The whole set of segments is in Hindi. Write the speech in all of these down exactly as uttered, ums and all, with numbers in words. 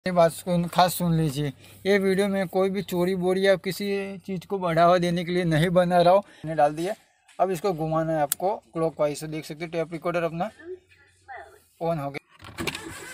ये बात सुन खास सुन लीजिए, ये वीडियो में कोई भी चोरी बोरी या किसी चीज़ को बढ़ावा देने के लिए नहीं बना रहा हूँ। मैंने डाल दिया। अब इसको घुमाना है आपको क्लॉकवाइज से। देख सकते हो टेप रिकॉर्डर अपना ऑन हो गया।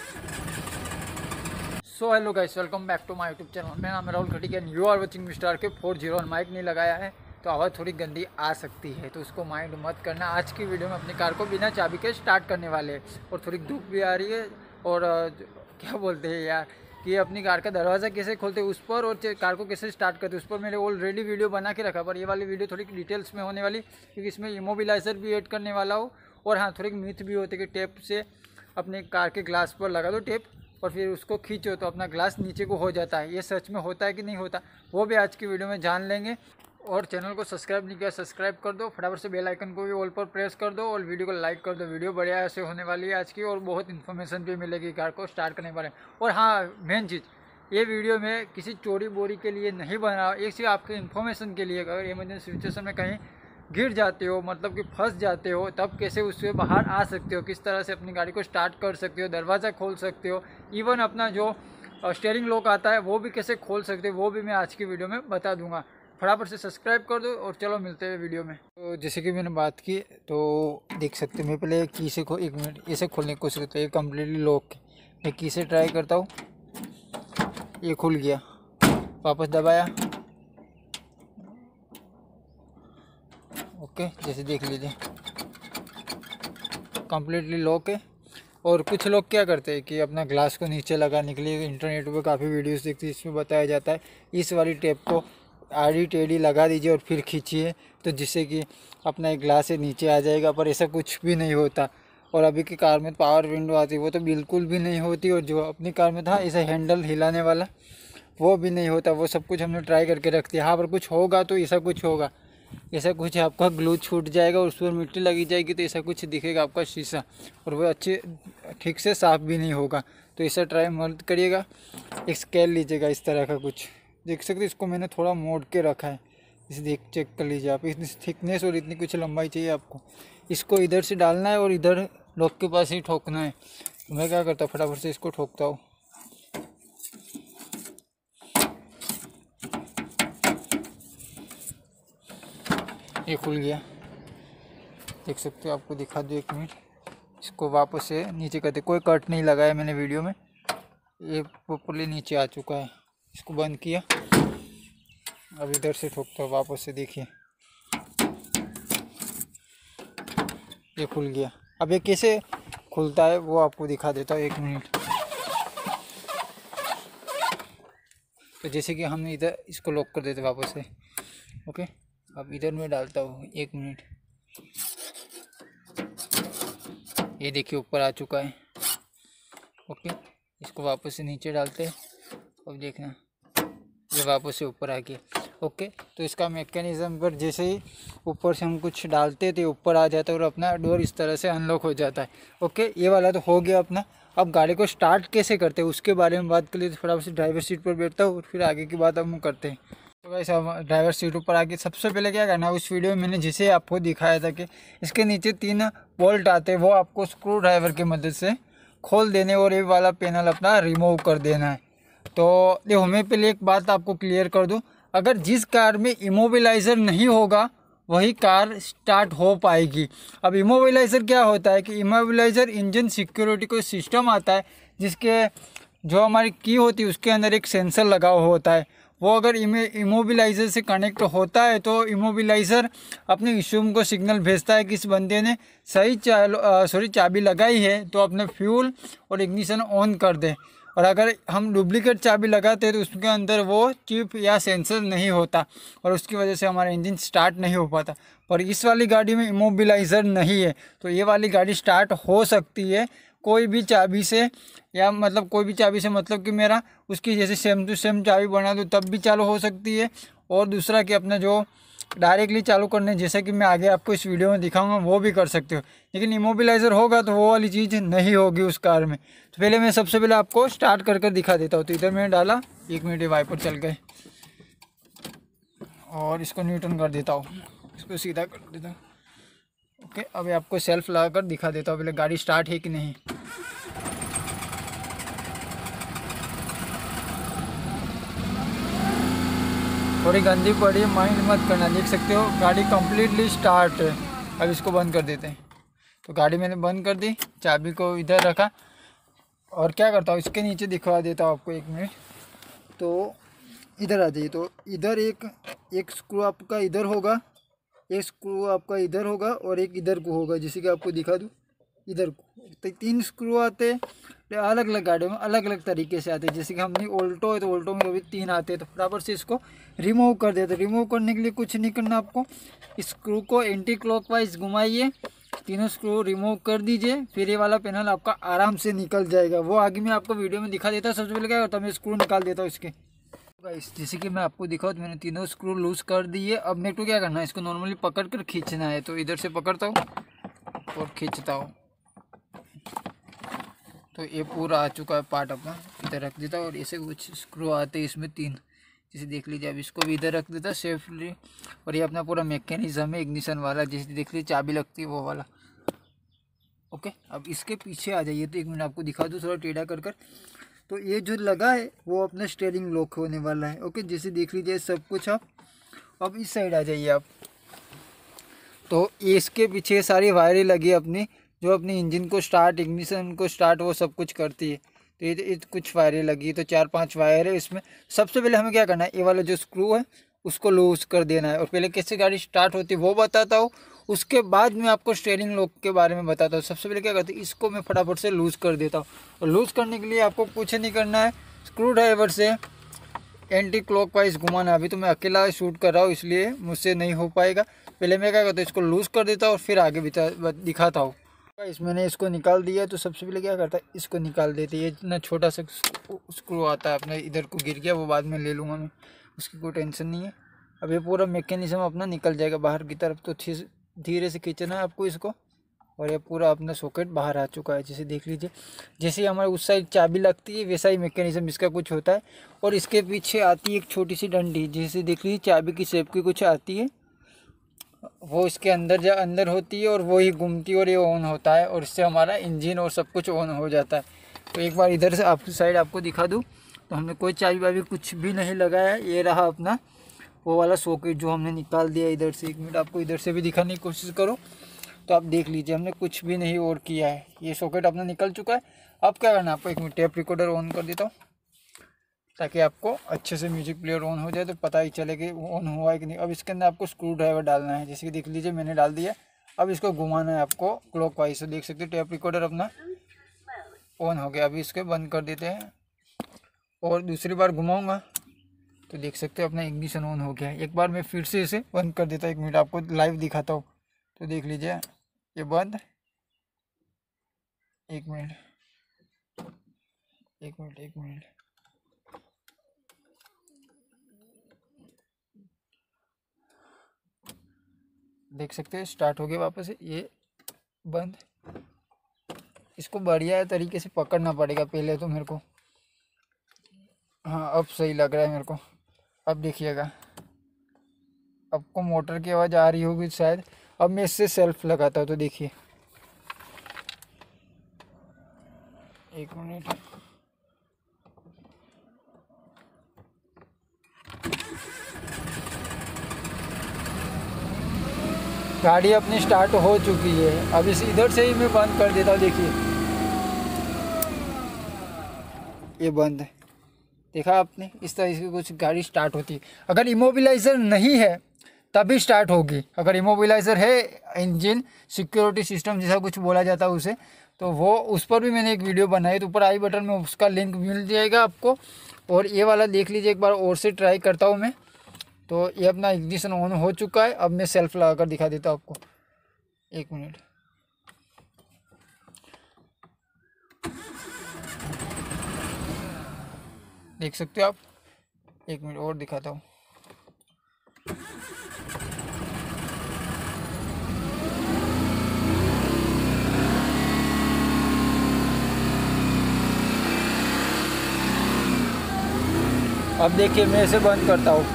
So hello guys, welcome back to my YouTube channel. मेरा नाम है Rahul Khatik and you are watching mister K four zero. Mike नहीं लगाया है तो आवाज़ थोड़ी गंदी आ सकती है, तो उसको माइंड मत करना। आज की वीडियो में अपनी कार को बिना चाबी के स्टार्ट करने वाले हैं और थोड़ी धूप भी आ रही है। और क्या बोलते हैं यार कि अपनी कार का दरवाज़ा कैसे खोलते हैं उस पर और कार को कैसे स्टार्ट करते हैं उस पर मैंने ऑलरेडी वीडियो बना के रखा। पर ये वाली वीडियो थोड़ी डिटेल्स में होने वाली, क्योंकि इसमें इमोबिलाइज़र भी ऐड करने वाला हो। और हाँ, थोड़ी मिथ भी होती है कि टेप से अपने कार के ग्लास पर लगा दो टेप और फिर उसको खींचो तो अपना ग्लास नीचे को हो जाता है। ये सच में होता है कि नहीं होता, वो भी आज की वीडियो में जान लेंगे। और चैनल को सब्सक्राइब नहीं किया, सब्सक्राइब कर दो फटाफट से। बेल आइकन को भी ऑल पर प्रेस कर दो और वीडियो को लाइक कर दो। वीडियो बढ़िया ऐसे होने वाली है आज की, और बहुत इन्फॉर्मेशन भी मिलेगी कार को स्टार्ट करने के बारे में। और हाँ, मेन चीज़, ये वीडियो में किसी चोरी बोरी के लिए नहीं बना, एक सिर्फ आपके इन्फॉर्मेशन के लिए। अगर इमरजेंसी सिचुएशन में कहीं गिर जाते हो, मतलब कि फंस जाते हो, तब कैसे उससे बाहर आ सकते हो, किस तरह से अपनी गाड़ी को स्टार्ट कर सकते हो, दरवाज़ा खोल सकते हो, इवन अपना जो स्टीयरिंग लॉक आता है वो भी कैसे खोल सकते हो, वो भी मैं आज की वीडियो में बता दूंगा। फटाफट से सब्सक्राइब कर दो और चलो मिलते हैं वीडियो में। तो जैसे कि मैंने बात की तो देख सकते हैं, मैं पहले की से खो एक मिनट ऐसे खोलने की कोशिश करता हूँ। ये कम्प्लीटली लॉक, मैं की से ट्राई करता हूँ, ये खुल गया। वापस दबाया, ओके, जैसे देख लीजिए कम्प्लीटली लॉक है। और कुछ लोग क्या करते हैं कि अपना ग्लास को नीचे लगाने के लिए इंटरनेट पे काफ़ी वीडियोस देखते हैं, इसमें बताया जाता है इस वाली टेप को आड़ी टेढ़ी लगा दीजिए और फिर खींचिए तो जिससे कि अपना एक ग्लास से नीचे आ जाएगा। पर ऐसा कुछ भी नहीं होता। और अभी की कार में पावर विंडो आती है वो तो बिल्कुल भी नहीं होती। और जो अपनी कार में था ऐसा हैंडल हिलाने वाला वो भी नहीं होता। वो सब कुछ हमने ट्राई करके रख दिया। हाँ, पर कुछ होगा तो ऐसा कुछ होगा, ऐसा कुछ आपका ग्लू छूट जाएगा और उस पर मिट्टी लगी जाएगी तो ऐसा कुछ दिखेगा आपका शीशा, और वो अच्छे ठीक से साफ़ भी नहीं होगा। तो ऐसा ट्राई मत करिएगा। एक स्केल लीजिएगा इस तरह का कुछ, देख सकते, इसको मैंने थोड़ा मोड़ के रखा है, इसे देख चेक कर लीजिए आप। इतनी थिकनेस और इतनी कुछ लंबाई चाहिए आपको। इसको इधर से डालना है और इधर लॉक के पास ही ठोकना है। तो मैं क्या करता हूँ, फटाफट से इसको ठोकता हूँ। ये खुल गया, देख सकते हो, आपको दिखा दो एक मिनट। इसको वापस से नीचे करते, कोई कट नहीं लगाया मैंने वीडियो में, ये प्रॉपर्ली नीचे आ चुका है। इसको बंद किया, अब इधर से ठोकता हूँ वापस से, देखिए ये खुल गया। अब ये कैसे खुलता है वो आपको दिखा देता हूँ, एक मिनट। तो जैसे कि हमने इधर इसको लॉक कर देते वापस से, ओके। अब इधर मैं डालता हूँ, एक मिनट। ये देखिए ऊपर आ चुका है, ओके। इसको वापस से नीचे डालते हैं, अब देखना ये वापस से ऊपर आ गया, ओके। तो इसका मैकेनिज़्म पर जैसे ही ऊपर से हम कुछ डालते थे ऊपर आ जाता है और अपना डोर इस तरह से अनलॉक हो जाता है, ओके। ये वाला तो हो गया अपना। अब गाड़ी को स्टार्ट कैसे करते हैं उसके बारे में बात कर लिए। तो फटाफट से ड्राइवर सीट पर बैठता हूँ और फिर आगे की बात हम करते हैं। तो वैसे हम ड्राइवर सीट ऊपर आके सबसे पहले क्या करना है, उस वीडियो में मैंने जिसे आपको दिखाया था कि इसके नीचे तीन बोल्ट आते हैं, वो आपको स्क्रू ड्राइवर की मदद से खोल देने और ये वाला पैनल अपना रिमूव कर देना है। तो देखो, मैं पहले एक बात आपको क्लियर कर दूं, अगर जिस कार में इमोबिलाइज़र नहीं होगा वही कार स्टार्ट हो पाएगी। अब इमोबिलाइज़र क्या होता है कि इमोबिलाइज़र इंजन सिक्योरिटी कोई सिस्टम आता है जिसके जो हमारी की होती है उसके अंदर एक सेंसर लगा हुआ होता है। वो अगर इमोबिलाइज़र से कनेक्ट होता है तो इमोबिलाइज़र अपने इशूम को सिग्नल भेजता है कि इस बंदे ने सही चा सॉरी चाबी लगाई है, तो अपने फ्यूल और इग्निशन ऑन कर दे। और अगर हम डुप्लीकेट चाबी लगाते हैं तो उसके अंदर वो चिप या सेंसर नहीं होता और उसकी वजह से हमारा इंजन स्टार्ट नहीं हो पाता। पर इस वाली गाड़ी में इमोबिलाइज़र नहीं है, तो ये वाली गाड़ी स्टार्ट हो सकती है कोई भी चाबी से, या मतलब कोई भी चाबी से मतलब कि मेरा उसकी जैसे सेम टू सेम चाबी बना दो तब भी चालू हो सकती है। और दूसरा कि अपना जो डायरेक्टली चालू करने जैसा कि मैं आगे आपको इस वीडियो में दिखाऊंगा वो भी कर सकते हो। लेकिन इमोबिलाइज़र होगा तो वो वाली चीज़ नहीं होगी उस कार में। तो पहले मैं सबसे पहले आपको स्टार्ट कर कर दिखा देता हूँ। तो इधर मैंने डाला, एक मिनट वाइपर चल गए और इसको न्यूट्रन कर देता हूँ, इसको सीधा कर देता हूँ, ओके। अब आपको सेल्फ लगा कर दिखा देता हूँ पहले गाड़ी स्टार्ट है कि नहीं। थोड़ी गंदी पड़ी, माइंड मत करना। देख सकते हो गाड़ी कम्प्लीटली स्टार्ट है। अब इसको बंद कर देते हैं। तो गाड़ी मैंने बंद कर दी, चाबी को इधर रखा और क्या करता हूँ इसके नीचे दिखवा देता हूँ आपको, एक मिनट। तो इधर आ जाइए। तो इधर एक एक स्क्रू आपका इधर होगा, एक स्क्रू आपका इधर होगा और एक इधर को होगा, जैसे कि आपको दिखा दूँ इधर को। तो तीन स्क्रू आते हैं, अलग अलग गाड़ियों में अलग अलग तरीके से आते हैं। जैसे कि हमने ऑल्टो है तो ऑल्टो में कभी तीन आते हैं, तो फटाफट से इसको रिमूव कर देते हैं। रिमूव करने के लिए कुछ नहीं करना आपको, स्क्रू को एंटी क्लॉकवाइज घुमाइए, तीनों स्क्रू रिमूव कर दीजिए, फिर ये वाला पैनल आपका आराम से निकल जाएगा। वो आगे मैं आपको वीडियो में दिखा देता हूँ। सबसे पहले क्या करता हूँ, मैं स्क्रू निकाल देता हूँ इसके। गाइस जैसे कि मैं आपको दिखाऊँ तो मैंने तीनों स्क्रू लूज कर दिए। अब मेरे को क्या करना है, इसको नॉर्मली पकड़ कर खींचना है। तो इधर से पकड़ता हूँ और खींचता हूँ, तो ये पूरा आ चुका है पार्ट अपना। इधर रख देता हूँ और ऐसे कुछ स्क्रू आते हैं इसमें तीन, जैसे देख लीजिए। अब इसको भी इधर रख देता सेफली। और ये अपना पूरा मैकेनिज्म है इग्निशन वाला, जैसे देख लीजिए चाबी लगती है वो वाला। ओके, अब इसके पीछे आ जाइए। तो एक मिनट आपको दिखा दूँ थोड़ा टेढ़ा कर कर। तो ये जो लगा है वो अपना स्टीयरिंग लॉक होने वाला है। ओके, जैसे देख लीजिए सब कुछ। आप अब इस साइड आ जाइए आप। तो इसके पीछे सारी वायरें लगी अपनी, जो अपनी इंजन को स्टार्ट, इग्निशन को स्टार्ट, वो सब कुछ करती है। तो ये, ये कुछ वायरें लगी, तो चार पांच वायर है इसमें। सबसे पहले हमें क्या करना है, ये वाला जो स्क्रू है उसको लूज कर देना है। और पहले कैसे गाड़ी स्टार्ट होती है वो बताता हूँ, उसके बाद मैं आपको स्टीयरिंग लॉक के बारे में बताता हूँ। सबसे पहले क्या करते हैं, इसको मैं फटाफट से लूज़ कर देता हूँ। और लूज़ करने के लिए आपको कुछ नहीं करना है, स्क्रू ड्राइवर से एंटी क्लॉकवाइज घुमाना। अभी तो मैं अकेला शूट कर रहा हूँ इसलिए मुझसे नहीं हो पाएगा। पहले मैं क्या करता हूँ, इसको लूज़ कर देता हूँ और फिर आगे दिखाता हूँ। इस मैंने इसको निकाल दिया। तो सबसे पहले क्या करता है, इसको निकाल देते। ये इतना छोटा सा स्क्रू आता है अपना, इधर को गिर गया, वो बाद में ले लूँगा मैं, उसकी कोई टेंशन नहीं है। अब ये पूरा मैकेनिज्म अपना निकल जाएगा बाहर की तरफ। तो धीरे से खींचना है आपको इसको, और ये पूरा अपना सॉकेट बाहर आ चुका है, जैसे देख लीजिए। जैसे हमारे उस साइड चाबी लगती है वैसा ही मैकेनिज्म इसका कुछ होता है। और इसके पीछे आती है एक छोटी सी डंडी, जैसे देख लीजिए चाबी की शेप की कुछ आती है, वो इसके अंदर जा अंदर होती है और वो ही घूमती है और ये ऑन होता है, और इससे हमारा इंजन और सब कुछ ऑन हो जाता है। तो एक बार इधर से आपकी साइड आपको दिखा दूँ, तो हमने कोई चाबी वाबी कुछ भी नहीं लगाया है। ये रहा अपना वो वाला सॉकेट जो हमने निकाल दिया इधर से। एक मिनट आपको इधर से भी दिखाने की कोशिश करो, तो आप देख लीजिए हमने कुछ भी नहीं और किया है। ये सॉकेट अपना निकल चुका है। अब क्या करना है आपको, एक मिनट टेप रिकॉर्डर ऑन कर देता हूँ ताकि आपको अच्छे से म्यूजिक प्लेयर ऑन हो जाए, तो पता ही चले कि वो ऑन हुआ है कि नहीं। अब इसके अंदर आपको स्क्रू ड्राइवर डालना है, जैसे कि देख लीजिए मैंने डाल दिया। अब इसको घुमाना है आपको क्लॉकवाइज से। देख सकते हैं टेप रिकॉर्डर अपना ऑन हो गया। अभी इसको बंद कर देते हैं और दूसरी बार घुमाऊँगा तो देख सकते हैं अपना इग्निशन ऑन हो गया है। एक बार मैं फिर से इसे बंद कर देता हूँ, एक मिनट आपको लाइव दिखाता हूँ। तो देख लीजिए ये बंद, एक मिनट एक मिनट एक मिनट देख सकते हैं स्टार्ट हो गया वापस। ये बंद। इसको बढ़िया तरीके से पकड़ना पड़ेगा पहले तो मेरे को। हाँ अब सही लग रहा है मेरे को। अब देखिएगा आपको मोटर की आवाज़ आ रही होगी शायद। अब मैं इससे सेल्फ लगाता हूँ, तो देखिए एक मिनट। गाड़ी अपनी स्टार्ट हो चुकी है। अब इस इधर से ही मैं बंद कर देता हूँ। देखिए ये बंद है, देखा आपने। इस तरह से कुछ गाड़ी स्टार्ट होती है। अगर इमोबिलाइज़र नहीं है तभी स्टार्ट होगी। अगर इमोबिलाइज़र है, इंजन सिक्योरिटी सिस्टम जैसा कुछ बोला जाता है उसे, तो वो उस पर भी मैंने एक वीडियो बनाई, तो ऊपर आई बटन में उसका लिंक मिल जाएगा आपको। और ये वाला देख लीजिए एक बार और से ट्राई करता हूँ मैं। तो ये अपना इग्निशन ऑन हो चुका है। अब मैं सेल्फ लगा कर दिखा देता हूँ आपको, एक मिनट। देख सकते हो आप, एक मिनट और दिखाता हूँ। अब देखिए मैं इसे बंद करता हूँ,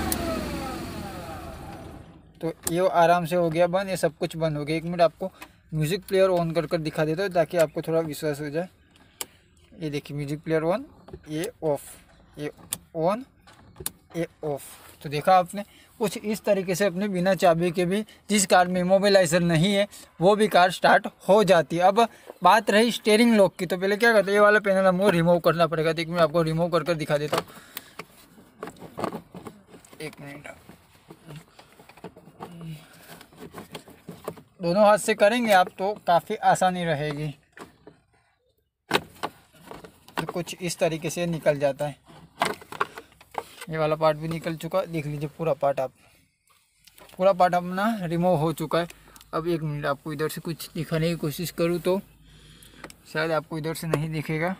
तो ये आराम से हो गया बंद। ये सब कुछ बंद हो गया। एक मिनट आपको म्यूज़िक प्लेयर ऑन कर कर दिखा देता हूँ ताकि आपको थोड़ा विश्वास हो जाए। ये देखिए म्यूज़िक प्लेयर ऑन, ये ऑफ, ये ऑन ये ऑफ। तो देखा आपने, कुछ इस तरीके से अपने बिना चाबी के भी, जिस कार में इमोबिलाइजर नहीं है वो भी कार स्टार्ट हो जाती है। अब बात रही स्टीयरिंग लॉक की, तो पहले क्या करते हैं, ये वाला पैनल हमको रिमूव करना पड़ेगा। तो मैं आपको रिमूव कर कर दिखा देता हूँ, एक मिनट। दोनों हाथ से करेंगे आप तो काफ़ी आसानी रहेगी। तो कुछ इस तरीके से निकल जाता है। ये वाला पार्ट भी निकल चुका, देख लीजिए पूरा पार्ट, आप पूरा पार्ट अपना रिमूव हो चुका है। अब एक मिनट, आपको इधर से कुछ दिखाने की कोशिश करूँ तो शायद आपको इधर से नहीं दिखेगा।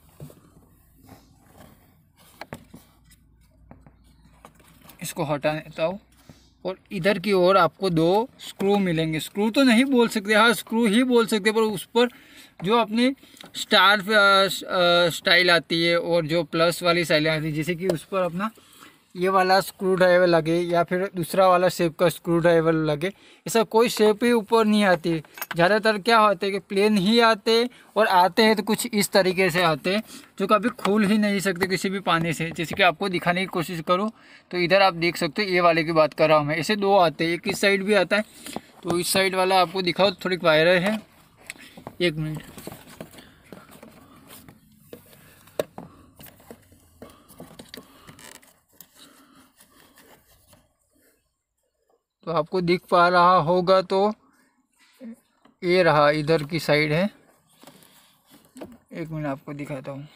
इसको हटा देता हूँ और इधर की ओर आपको दो स्क्रू मिलेंगे। स्क्रू तो नहीं बोल सकते, हाँ स्क्रू ही बोल सकते, पर उस पर जो अपनी स्टार स्टाइल आती है और जो प्लस वाली स्टाइल आती है, जैसे कि उस पर अपना ये वाला स्क्रू ड्राइवर लगे या फिर दूसरा वाला शेप का स्क्रू ड्राइवर लगे, ऐसा कोई शेप ही ऊपर नहीं आती। ज़्यादातर क्या होता है कि प्लेन ही आते, और आते हैं तो कुछ इस तरीके से आते हैं जो कभी खुल ही नहीं सकते किसी भी पाने से। जैसे कि आपको दिखाने की कोशिश करूँ तो इधर आप देख सकते हो, ये वाले की बात कर रहा हूँ मैं। ऐसे दो आते हैं, एक इस साइड भी आता है, तो इस साइड वाला आपको दिखाओ, थोड़ी वायरल है, एक मिनट। तो आपको दिख पा रहा होगा, तो ये रहा, इधर की साइड है। एक मिनट आपको दिखाता हूँ।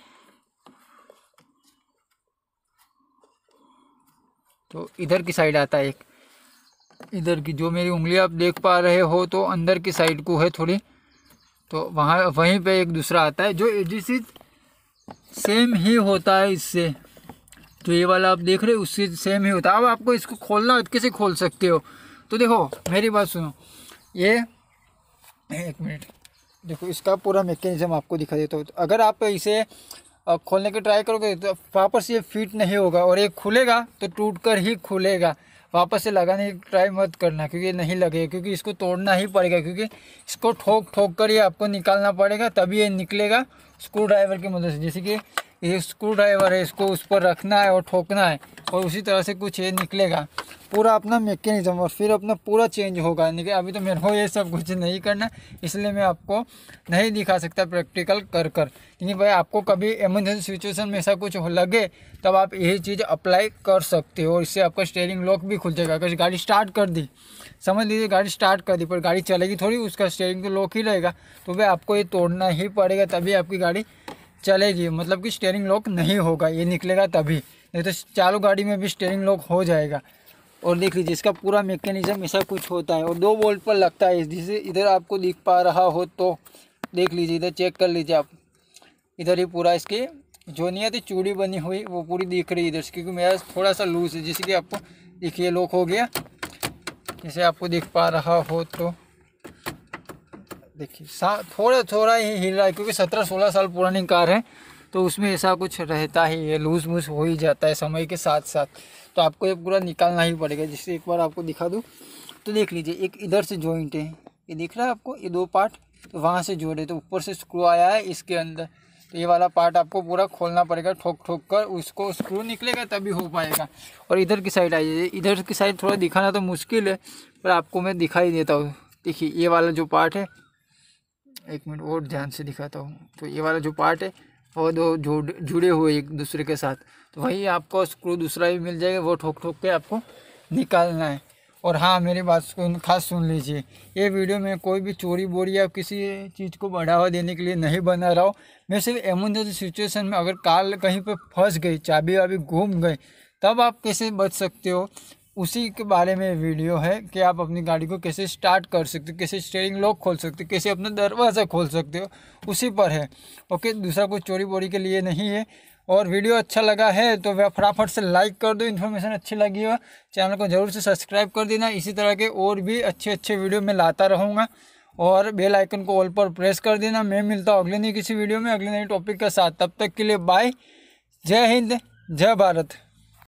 तो इधर की साइड आता है एक, इधर की जो मेरी उंगली आप देख पा रहे हो, तो अंदर की साइड को है थोड़ी, तो वहाँ वहीं पे एक दूसरा आता है जो एडजस्ट सेम ही होता है इससे। जो ये वाला आप देख रहे हो उससे सेम ही होता है। अब आपको इसको खोलना है, कैसे खोल सकते हो, तो देखो मेरी बात सुनो, ये एक मिनट देखो, इसका पूरा मैकेनिज्म आपको दिखा देता हूँ। तो अगर आप इसे खोलने की ट्राई करोगे तो वापस ये फिट नहीं होगा, और ये खुलेगा तो टूट कर ही खुलेगा। वापस से लगाने की ट्राई मत करना, क्योंकि ये नहीं लगेगा, क्योंकि इसको तोड़ना ही पड़ेगा, क्योंकि इसको ठोक ठोक कर ये आपको निकालना पड़ेगा, तभी ये निकलेगा स्क्रू ड्राइवर की मदद से। जैसे कि ये स्क्रू ड्राइवर है, इसको उस पर रखना है और ठोकना है, और उसी तरह से कुछ ये निकलेगा पूरा अपना मैकेनिज्म, और फिर अपना पूरा चेंज होगा। अभी तो मेरे को ये सब कुछ नहीं करना, इसलिए मैं आपको नहीं दिखा सकता प्रैक्टिकल कर कर। लेकिन भाई आपको कभी इमरजेंसी सिचुएशन में ऐसा कुछ लगे तब आप यही चीज़ अप्लाई कर सकते हो, और इससे आपका स्टीयरिंग लॉक भी खुल जाएगा। अगर गाड़ी स्टार्ट कर दी, समझ लीजिए गाड़ी स्टार्ट कर दी, पर गाड़ी चलेगी थोड़ी, उसका स्टीयरिंग तो लॉक ही रहेगा, तो भाई आपको ये तोड़ना ही पड़ेगा, तभी आपकी गाड़ी चलेगी। मतलब कि स्टीयरिंग लॉक नहीं होगा, ये निकलेगा तभी, नहीं तो चालू गाड़ी में भी स्टीयरिंग लॉक हो जाएगा। और देख लीजिए इसका पूरा मैकेनिज्म ऐसा कुछ होता है, और दो बोल्ट पर लगता है। जिसे इधर आपको दिख पा रहा हो तो देख लीजिए, इधर चेक कर लीजिए आप, इधर ही पूरा इसके जो नहीं आती चूड़ी बनी हुई वो पूरी दिख रही है इधर से, क्योंकि मेरा थोड़ा सा लूज है। जैसे कि आपको देखिए लॉक हो गया, जैसे आपको दिख पा रहा हो तो देखिए थोड़ा थोड़ा ही हिल रहा है, क्योंकि सत्रह सोलह साल पुरानी कार है, तो उसमें ऐसा कुछ रहता ही है, लूज वूज हो ही जाता है समय के साथ साथ। तो आपको ये पूरा निकालना ही पड़ेगा। जिससे एक बार आपको दिखा दूँ तो देख लीजिए, एक इधर से जॉइंट है, ये दिख रहा है आपको, ये दो पार्ट, तो वहाँ से जोड़े, तो ऊपर से स्क्रू आया है इसके अंदर, तो ये वाला पार्ट आपको पूरा खोलना पड़ेगा, ठोक ठोक कर उसको स्क्रू निकलेगा तभी हो पाएगा। और इधर की साइड आइए, इधर की साइड थोड़ा दिखाना तो मुश्किल है, पर आपको मैं दिखाई देता हूँ। देखिए ये वाला जो पार्ट है, एक मिनट और ध्यान से दिखाता हूँ, तो ये वाला जो पार्ट है वो दो जुड़ जुड़े हुए एक दूसरे के साथ, तो वही आपको स्क्रू दूसरा भी मिल जाएगा, वो ठोक ठोक के आपको निकालना है। और हाँ मेरी बात सुन खास सुन लीजिए, ये वीडियो में कोई भी चोरी बोरी या किसी चीज़ को बढ़ावा देने के लिए नहीं बना रहा हूँ। मैं सिर्फ इमरजेंसी सिचुएशन में अगर कार कहीं पे फंस गई, चाबी वाबी घूम गई, तब आप कैसे बच सकते हो, उसी के बारे में वीडियो है कि आप अपनी गाड़ी को कैसे स्टार्ट कर सकते हो, कैसे स्टीयरिंग लॉक खोल सकते हो, कैसे अपना दरवाज़ा खोल सकते हो, उसी पर है। ओके, दूसरा कुछ चोरी बोरी के लिए नहीं है। और वीडियो अच्छा लगा है तो वह फटाफट से लाइक कर दो, इन्फॉर्मेशन अच्छी लगी हो चैनल को ज़रूर से सब्सक्राइब कर देना। इसी तरह के और भी अच्छे अच्छे वीडियो मैं लाता रहूँगा, और बेल आइकन को ऑल पर प्रेस कर देना। मैं मिलता हूँ अगले नई किसी वीडियो में अगले नए टॉपिक के साथ। तब तक के लिए बाय, जय हिंद, जय भारत।